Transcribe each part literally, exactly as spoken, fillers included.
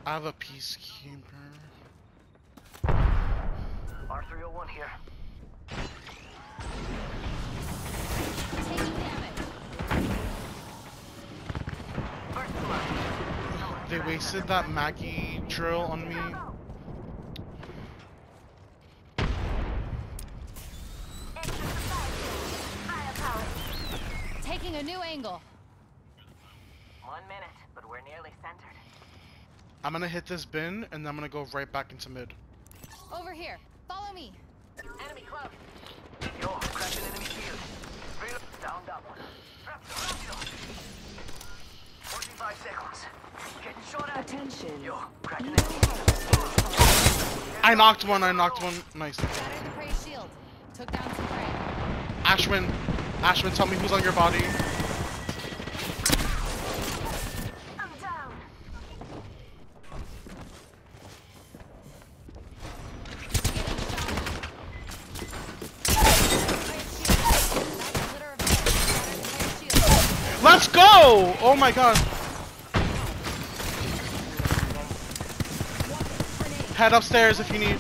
I have a peacekeeper. R three oh one here. Taking damage. First blood. They wasted that Maggie drill on me. Taking a new angle. One minute, but we're nearly centered. I'm gonna hit this bin and then I'm gonna go right back into mid. Over here. Follow me. Enemy close. Yo, crash an enemy shield. Real down that one. forty-five seconds. Getting shot at. Attention. Yo, crack an No enemy shield. I knocked one, I knocked one. Nice. Shattered the prey shield. Took down some prey. Ashwin, Ashwin, tell me who's on your body. I'm down. Let's go! Oh my god. Head upstairs if you need.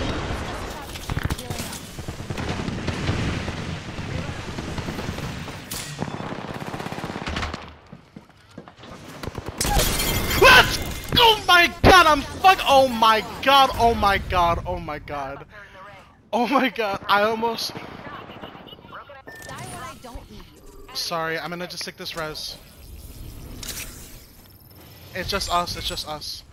Let's go! Oh my god, I'm fuck. Oh my god, oh my god, oh my god. Oh my god, I almost. Die when I don't need you. Sorry, I'm gonna just take this res. It's just us, it's just us.